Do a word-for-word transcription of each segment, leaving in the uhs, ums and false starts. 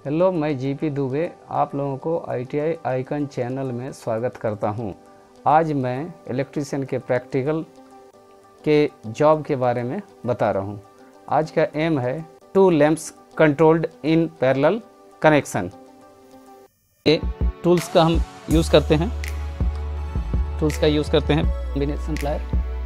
Hello, मैं GP Dubey आप लोगों को आईटीआई आइकन चैनल में स्वागत करता हूं। आज मैं इलेक्ट्रीशियन के प्रैक्टिकल के जॉब के बारे में बता रहा हूं। आज का एम है two lamps controlled in parallel connection. ये टूल्स का हम यूज़ करते हैं टूल्स का यूज़ करते हैं कॉम्बिनेशन प्लायर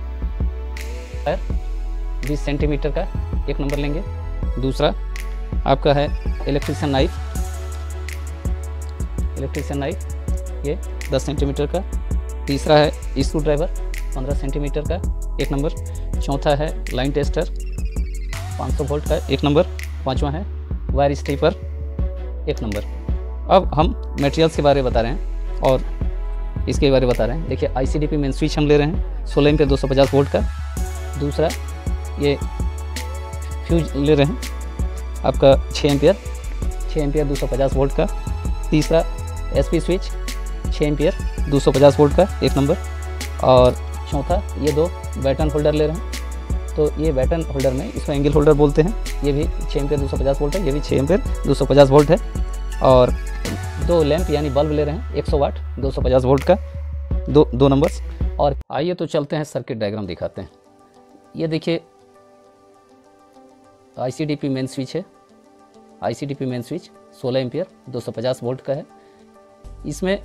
प्लायर बीस सेंटीमीटर का एक नंबर लेंगे। दूसरा आपका है इलेक्ट्रीशियन नाइफ इलेक्ट्रीशियन नाइफ ये दस सेंटीमीटर का। तीसरा है स्क्रू ड्राइवर पंद्रह सेंटीमीटर का एक नंबर। चौथा है लाइन टेस्टर पाँच सौ वोल्ट का एक नंबर। पांचवा है वायर स्ट्रिपर एक नंबर। अब हम मटेरियल्स के बारे में बता रहे हैं और इसके बारे में बता रहे हैं। देखिए आईसीडीपी मेन स्विच हम ले रहे हैं सोलह एम्पीयर दो सौ पचास वोल्ट का। दूसरा ये फ्यूज ले रहे हैं आपका छः एम्पियर छः एम्पियर दो सौ पचास वोल्ट का। तीसरा एसपी स्विच छः एम्पियर दो सौ पचास वोल्ट का एक नंबर। और चौथा ये दो बैटन होल्डर ले रहे हैं। तो ये बैटन होल्डर में इसको एंगल होल्डर बोलते हैं। ये भी छः एम्पियर दो सौ पचास वोल्ट है, ये भी छः एम्पियर दो सौ पचास वोल्ट है। और दो लैंप यानी बल्ब ले रहे हैं एक सौ वाट दो सौ पचास वोल्ट का दो दो नंबर्स। और आइए तो चलते हैं सर्किट डायग्राम दिखाते हैं। ये देखिए आईसीडीपी मेन स्विच है। आईसीडीपी मेन स्विच सोलह एम्पियर दो सौ पचास वोल्ट का है। इसमें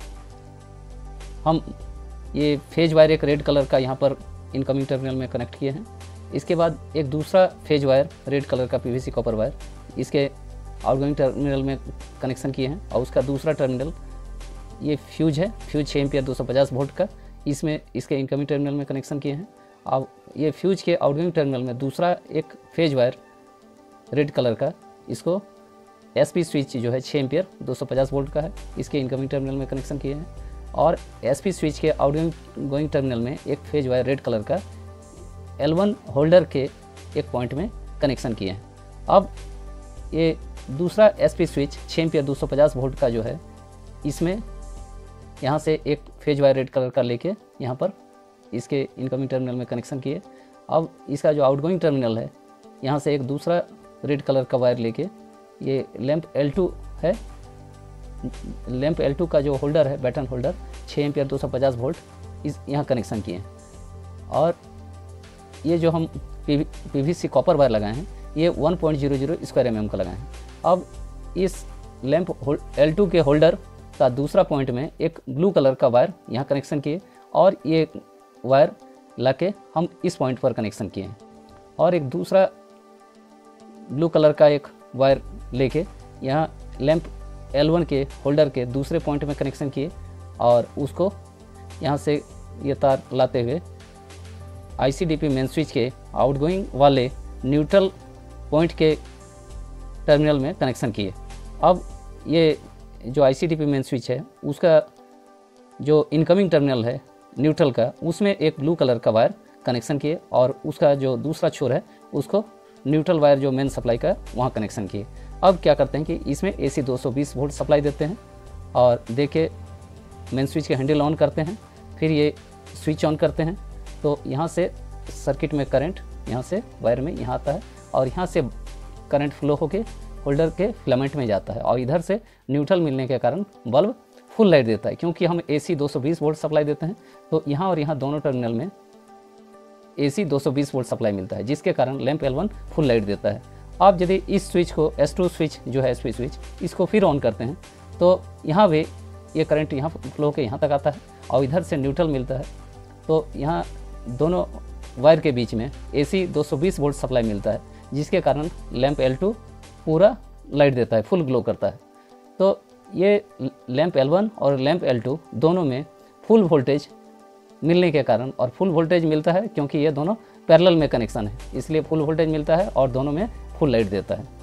हम ये फेज वायर एक रेड कलर का यहाँ पर इनकमिंग टर्मिनल में कनेक्ट किए हैं। इसके बाद एक दूसरा फेज वायर रेड कलर का पीवीसी कॉपर वायर इसके आउटगोइंग टर्मिनल में कनेक्शन किए हैं। और उसका दूसरा टर्मिनल ये फ्यूज है, फ्यूज छः एम्पियर दो सौ पचास वोल्ट का, इसमें इसके इनकमिंग टर्मिनल में कनेक्शन किए हैं। अब ये फ्यूज के आउटगोइंग टर्मिनल में दूसरा एक फेज वायर रेड कलर का इसको एसपी स्विच जो है छः एम्पियर दो सौ पचास वोल्ट का है, इसके इनकमिंग टर्मिनल में कनेक्शन किए हैं। और एसपी स्विच के आउटगोइंग गोइंग टर्मिनल में एक फेज वायर रेड कलर का एल वन होल्डर के एक पॉइंट में कनेक्शन किए हैं। अब ये दूसरा एसपी स्विच छः एम्पियर दो सौ पचास वोल्ट का जो है, इसमें यहाँ से एक फेज वायर रेड कलर का लेके यहाँ पर इसके इनकमिंग टर्मिनल में कनेक्शन किए। अब इसका जो आउटगोइंग टर्मिनल है, यहाँ से एक दूसरा रेड कलर का वायर लेके ये लैंप एल टू है, लैंप एल टू का जो होल्डर है बैटन होल्डर छः एम्पियर दो सौ पचास वोल्ट इस यहाँ कनेक्शन किए हैं। और ये जो हम पीवीसी कॉपर वायर लगाए हैं ये one point zero zero square M M का लगाए हैं। अब इस लैंप एल टू के होल्डर का दूसरा पॉइंट में एक ब्लू कलर का वायर यहाँ कनेक्शन किए और ये वायर लाके हम इस पॉइंट पर कनेक्शन किए हैं। और एक दूसरा ब्लू कलर का एक वायर लेके यहाँ लैंप एल वन के होल्डर के दूसरे पॉइंट में कनेक्शन किए और उसको यहाँ से ये तार लाते हुए आईसीडीपी मेन स्विच के आउटगोइंग वाले न्यूट्रल पॉइंट के टर्मिनल में कनेक्शन किए। अब ये जो आईसीडीपी मेन स्विच है उसका जो इनकमिंग टर्मिनल है न्यूट्रल का, उसमें एक ब्लू कलर का वायर कनेक्शन किए और उसका जो दूसरा छोर है उसको न्यूट्रल वायर जो मेन सप्लाई का वहाँ कनेक्शन किए। अब क्या करते हैं कि इसमें एसी दो सौ बीस वोल्ट सप्लाई देते हैं और देके मेन स्विच के हैंडल ऑन करते हैं। फिर ये स्विच ऑन करते हैं तो यहाँ से सर्किट में करंट यहाँ से वायर में यहाँ आता है और यहाँ से करंट फ्लो होके होल्डर के फिलामेंट में जाता है और इधर से न्यूट्रल मिलने के कारण बल्ब फुल लाइट देता है। क्योंकि हम एसी दो सौ बीस वोल्ट सप्लाई देते हैं तो यहाँ और यहाँ दोनों टर्मिनल में एसी दो सौ बीस वोल्ट सप्लाई मिलता है, जिसके कारण lamp L one full light देता है। आप यदि इस स्विच को एस टू स्विच जो है एसपी स्विच इसको फिर ऑन करते हैं तो यहाँ भी ये करंट यहाँ फ्लो के यहाँ तक आता है और इधर से न्यूट्रल मिलता है। तो यहाँ दोनों वायर के बीच में एसी दो सौ बीस वोल्ट सप्लाई मिलता है, जिसके कारण लैंप एल टू पूरा लाइट देता है, फुल ग्लो करता है। तो ये लैंप एल वन और लैंप एल टू दोनों में फुल वोल्टेज मिलने के कारण, और फुल वोल्टेज मिलता है क्योंकि ये दोनों पैरेलल में कनेक्शन है, इसलिए फुल वोल्टेज मिलता है और दोनों में फुल लाइट देता है।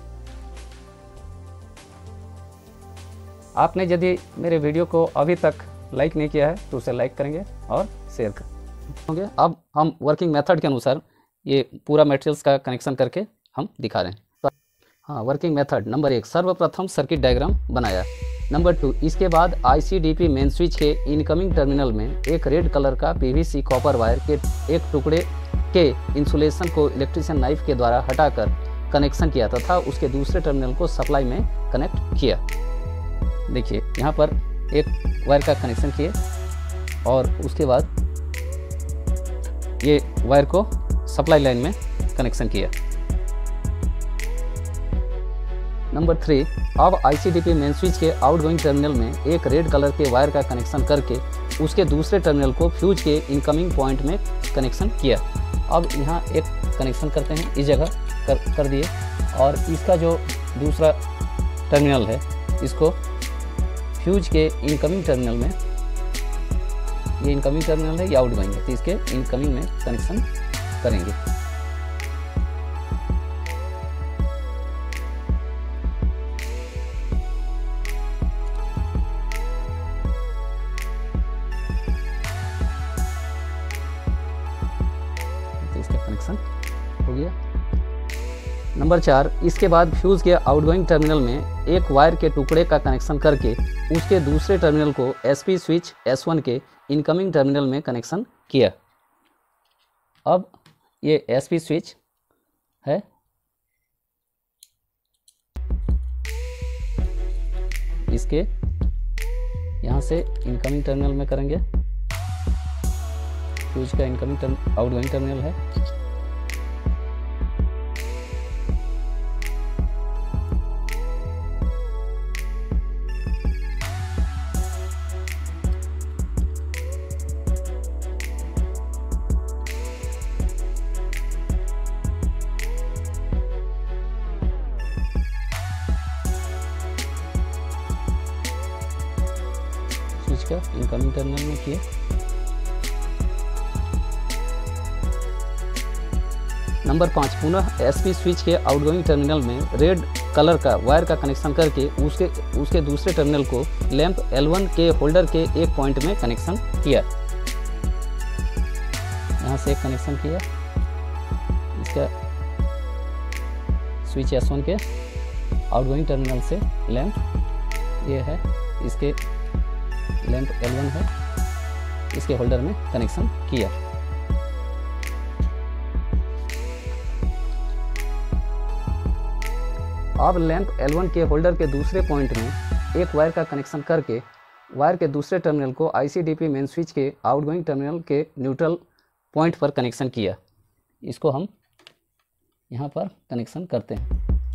आपने यदि मेरे वीडियो को अभी तक लाइक नहीं किया है तो उसे लाइक करेंगे और शेयर करेंगे। अब हम वर्किंग मेथड के अनुसार ये पूरा मटेरियल्स का कनेक्शन करके हम दिखा रहे हैं। तो हाँ, वर्किंग मेथड नंबर एक, सर्वप्रथम सर्किट डायग्राम बनाया। नंबर टू, इसके बाद आईसीडीपी मेन स्विच के इनकमिंग टर्मिनल में एक रेड कलर का पीवीसी कॉपर वायर के एक टुकड़े के इंसुलेशन को इलेक्ट्रीशियन नाइफ के द्वारा हटाकर कनेक्शन किया तथा उसके दूसरे टर्मिनल को सप्लाई में कनेक्ट किया। देखिए यहाँ पर एक वायर का कनेक्शन किए और उसके बाद ये वायर को सप्लाई लाइन में कनेक्शन किया। नंबर थ्री, अब आईसीडीपी मेन स्विच के आउटगोइंग टर्मिनल में एक रेड कलर के वायर का कनेक्शन करके उसके दूसरे टर्मिनल को फ्यूज के इनकमिंग पॉइंट में कनेक्शन किया। अब यहाँ एक कनेक्शन करते हैं, इस जगह कर कर दिए और इसका जो दूसरा टर्मिनल है इसको फ्यूज के इनकमिंग टर्मिनल में, ये इनकमिंग टर्मिनल है, ये आउटगोइंग है, तो इसके इनकमिंग में कनेक्शन करेंगे। तो इसका कनेक्शन हो गया। नंबर चार, इसके बाद फ्यूज के आउटगोइंग टर्मिनल में एक वायर के टुकड़े का कनेक्शन करके उसके दूसरे टर्मिनल को एसपी स्विच एस वन के इनकमिंग टर्मिनल में कनेक्शन किया। अब ये एसपी स्विच है, इसके यहाँ से इनकमिंग टर्मिनल में करेंगे, फ्यूज का इनकमिंग टर्म आउटगोइंग टर्मिनल है। का इनकमिंग टर्मिनल में किए। नंबर पाँच, पुनः एसपी स्विच के आउटगोइंग टर्मिनल में रेड कलर का वायर का कनेक्शन करके उसके उसके दूसरे टर्मिनल को लैंप एल वन के होल्डर के एक पॉइंट में कनेक्शन किया। यहाँ से एक कनेक्शन किया, इसका स्विच एस वन के आउटगोइंग टर्मिनल से लैंप ये है, इसके लैंप एल वन है, इसके होल्डर में कनेक्शन किया। अब लैंप एल वन के होल्डर के दूसरे पॉइंट में एक वायर का कनेक्शन करके वायर के दूसरे टर्मिनल को आईसीडीपी मेन स्विच के आउटगोइंग टर्मिनल के न्यूट्रल पॉइंट पर कनेक्शन किया। इसको हम यहाँ पर कनेक्शन करते हैं।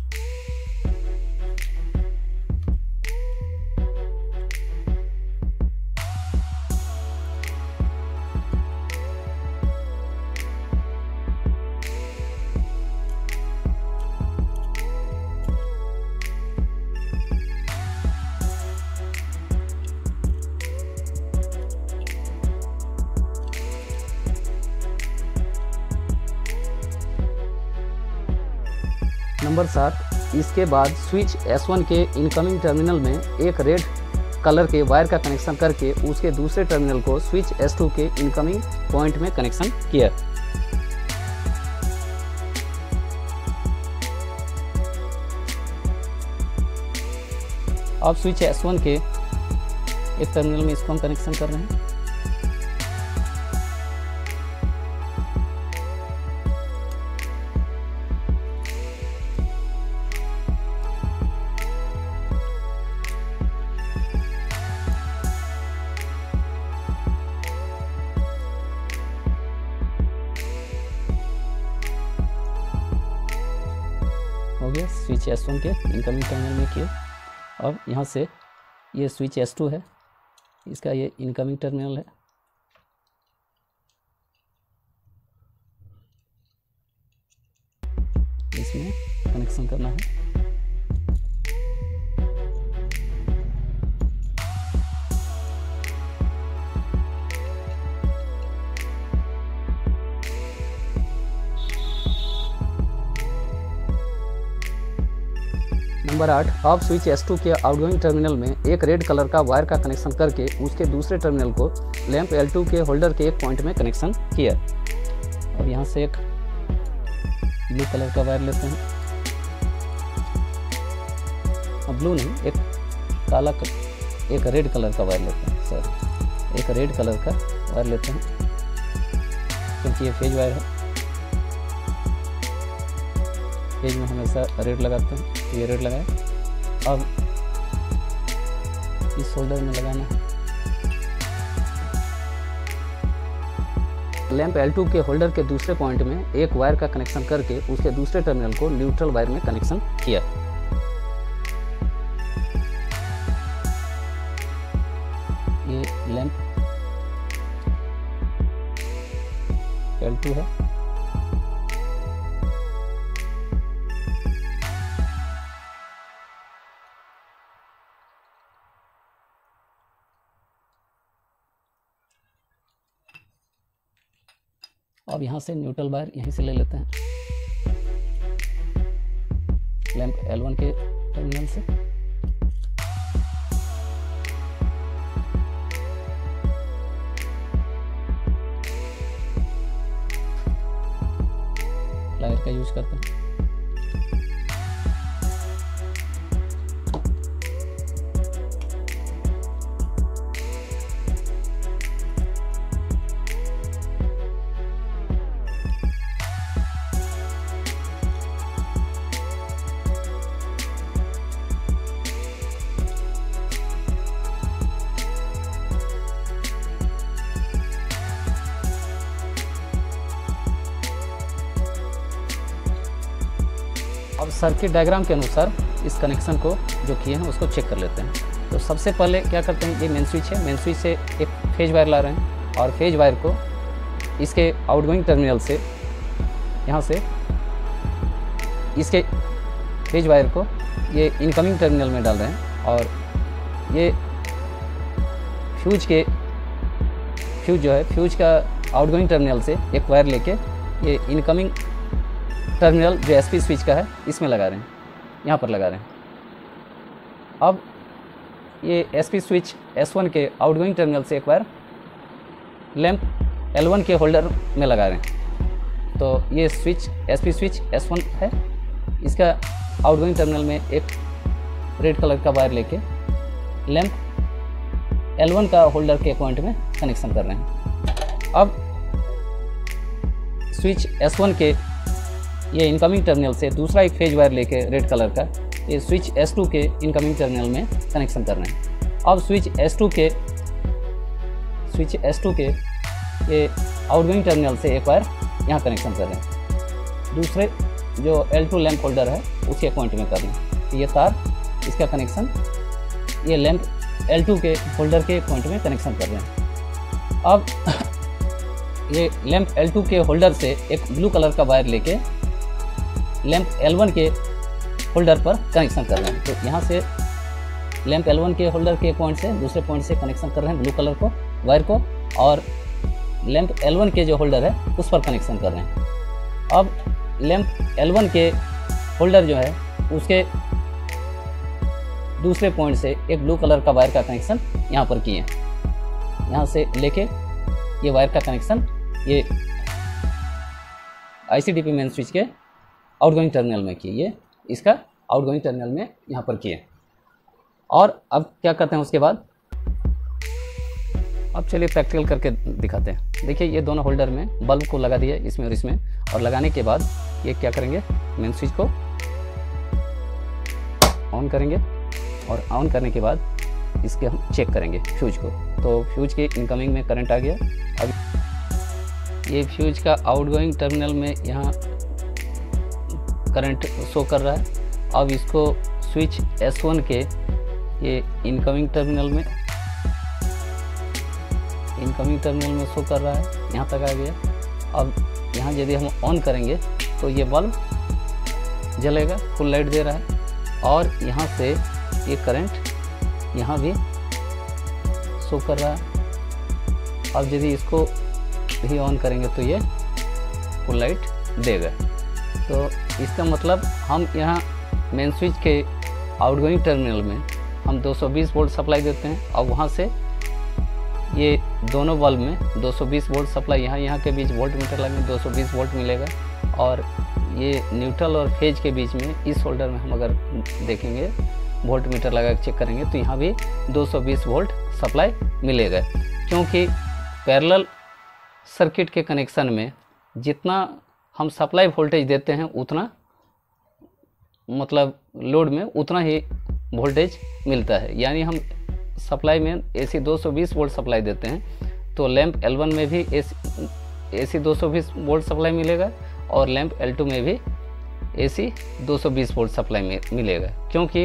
नंबर सात, इसके बाद स्विच एस वन के इनकमिंग टर्मिनल में एक रेड कलर के वायर का कनेक्शन करके उसके दूसरे टर्मिनल को स्विच एस टू के इनकमिंग पॉइंट में कनेक्शन किया। अब स्विच एस वन के एक टर्मिनल में इसको हम कनेक्शन कर रहे हैं। हो गया, स्विच एस वन के इनकमिंग टर्मिनल में किए। अब यहाँ से ये स्विच एस टू है, इसका ये इनकमिंग टर्मिनल है, इसमें कनेक्शन करना है। नंबर आठ, अब स्विच एस टू के आउटगोइंग टर्मिनल में एक रेड कलर का वायर का कनेक्शन करके उसके दूसरे टर्मिनल को लैंप एल टू के होल्डर के एक पॉइंट में कनेक्शन किया। अब यहाँ से एक ब्लू कलर का वायर लेते हैं, अब ब्लू नहीं, एक काला एक रेड कलर का वायर लेते हैं, सॉरी एक रेड कलर का वायर लेते हैं क्योंकि ये फेज वायर है। फेज में हमेशा रेड लगाते हैं, तो ये रेड लगाए। अब इस होल्डर में लगाना है। लैंप एल टू के होल्डर के दूसरे पॉइंट में एक वायर का कनेक्शन करके उसके दूसरे टर्मिनल को न्यूट्रल वायर में कनेक्शन किया। ये लैंप एल टू है। अब यहाँ से न्यूट्रल वायर यहीं से ले लेते हैं लैंप एल वन के टर्मिनल से। प्लायर का यूज करते हैं। अब सर्किट डायग्राम के अनुसार इस कनेक्शन को जो किए हैं उसको चेक कर लेते हैं। तो सबसे पहले क्या करते हैं, ये मेन स्विच है, मेन स्विच से एक फेज वायर ला रहे हैं और फेज वायर को इसके आउटगोइंग टर्मिनल से यहाँ से इसके फेज वायर को ये इनकमिंग टर्मिनल में डाल रहे हैं और ये फ्यूज के फ्यूज जो है फ्यूज का आउटगोइंग टर्मिनल से एक वायर लेके ये इनकमिंग टर्मिनल जो एसपी स्विच का है इसमें लगा रहे हैं, यहाँ पर लगा रहे हैं। अब ये एसपी स्विच एस वन के आउटगोइंग टर्मिनल से एक वायर लैंप एल वन के होल्डर में लगा रहे हैं। तो ये switch SP switch S one है, इसका आउटगोइंग टर्मिनल में एक रेड कलर का वायर लेके लैंप एल वन का होल्डर के पॉइंट में कनेक्शन कर रहे हैं। अब स्विच एस वन के ये इनकमिंग टर्मिनल से दूसरा एक फेज वायर लेके रेड कलर का ये स्विच एस टू के इनकमिंग टर्मिनल में कनेक्शन कर रहे हैं। अब स्विच एस टू के स्विच एस टू के ये आउटगोइंग टर्मिनल से एक वायर यहाँ कनेक्शन कर रहे हैं, दूसरे जो एल टू लैंप होल्डर है उसके पॉइंट में कर रहे हैं। तो ये तार इसका कनेक्शन ये लैंप एल टू के होल्डर के पॉइंट में कनेक्शन कर रहे हैं। अब ये लैंप एल टू के होल्डर से एक ब्लू कलर का वायर लेके लैंप एल वन के होल्डर पर कनेक्शन कर रहे हैं। तो यहाँ से लैंप एल वन के होल्डर के पॉइंट से दूसरे पॉइंट से कनेक्शन कर रहे हैं ब्लू कलर को वायर को, और लैंप एल वन के जो होल्डर है उस पर कनेक्शन कर रहे हैं। अब लैंप एल वन के होल्डर जो है उसके दूसरे पॉइंट से एक ब्लू कलर का वायर का कनेक्शन यहाँ पर किए, यहाँ से लेके ये वायर का कनेक्शन ये आईसीडीपी मेन स्विच के आउटगोइंग टर्मिनल में किए, ये इसका आउटगोइंग टर्मिनल में यहाँ पर किए। और अब क्या करते हैं उसके बाद, अब चलिए प्रैक्टिकल करके दिखाते हैं। देखिए ये दोनों होल्डर में बल्ब को लगा दिया इसमें और इसमें, और लगाने के बाद ये क्या करेंगे, मेन स्विच को ऑन करेंगे और ऑन करने के बाद इसके हम चेक करेंगे फ्यूज को। तो फ्यूज के इनकमिंग में करंट आ गया। अब ये फ्यूज का आउटगोइंग टर्मिनल में यहाँ करंट शो कर रहा है। अब इसको स्विच एस वन के ये इनकमिंग टर्मिनल में इनकमिंग टर्मिनल में शो कर रहा है, यहाँ तक आ गया। अब यहाँ यदि हम ऑन करेंगे तो ये बल्ब जलेगा, फुल लाइट दे रहा है, और यहाँ से ये करंट यहाँ भी शो कर रहा है। अब यदि इसको भी ऑन करेंगे तो ये फुल लाइट देगा। तो इसका मतलब हम यहाँ मेन स्विच के आउटगोइंग टर्मिनल में हम दो सौ बीस वोल्ट सप्लाई देते हैं, और वहाँ से ये दोनों बल्ब में दो सौ बीस वोल्ट सप्लाई, यहाँ यहाँ के बीच वोल्ट मीटर लगे दो सौ बीस वोल्ट मिलेगा। और ये न्यूट्रल और फेज के बीच में इस होल्डर में हम अगर देखेंगे वोल्ट मीटर लगा के चेक करेंगे तो यहाँ भी दो सौ बीस वोल्ट सप्लाई मिलेगा, क्योंकि पैरेलल सर्किट के कनेक्शन में जितना हम सप्लाई वोल्टेज देते हैं उतना मतलब लोड में उतना ही वोल्टेज मिलता है। यानी हम सप्लाई में एसी दो सौ बीस वोल्ट सप्लाई देते हैं तो लैंप एल वन में भी एसी एसी दो सौ बीस वोल्ट सप्लाई मिलेगा और लैंप एल टू में भी एसी दो सौ बीस वोल्ट सप्लाई में मिलेगा, क्योंकि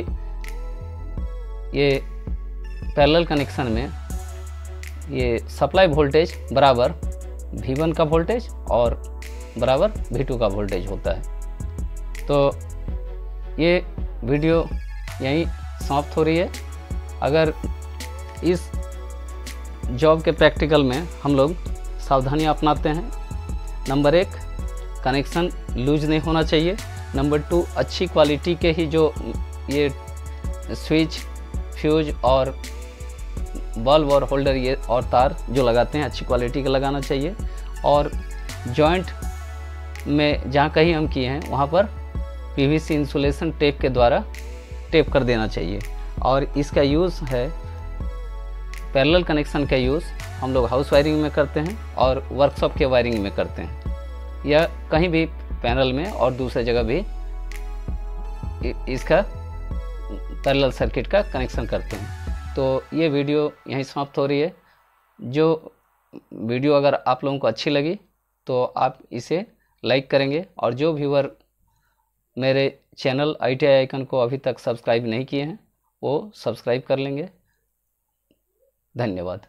ये पैरेलल कनेक्शन में ये सप्लाई वोल्टेज बराबर वी वन का वोल्टेज और बराबर वी टू का वोल्टेज होता है। तो ये वीडियो यहीं समाप्त हो रही है। अगर इस जॉब के प्रैक्टिकल में हम लोग सावधानियां अपनाते हैं, नंबर एक, कनेक्शन लूज नहीं होना चाहिए। नंबर टू, अच्छी क्वालिटी के ही जो ये स्विच, फ्यूज और बल्ब और होल्डर ये और तार जो लगाते हैं अच्छी क्वालिटी का लगाना चाहिए। और जॉइंट में जहाँ कहीं हम किए हैं वहाँ पर पीवीसी इंसुलेशन टेप के द्वारा टेप कर देना चाहिए। और इसका यूज़ है, पैरेलल कनेक्शन का यूज़ हम लोग हाउस वायरिंग में करते हैं और वर्कशॉप के वायरिंग में करते हैं, या कहीं भी पैनल में और दूसरे जगह भी इसका पैरेलल सर्किट का कनेक्शन करते हैं। तो ये वीडियो यहीं समाप्त हो रही है। जो वीडियो अगर आप लोगों को अच्छी लगी तो आप इसे लाइक करेंगे, और जो व्यूअर मेरे channel I T I icon को अभी तक सब्सक्राइब नहीं किए हैं वो सब्सक्राइब कर लेंगे। धन्यवाद।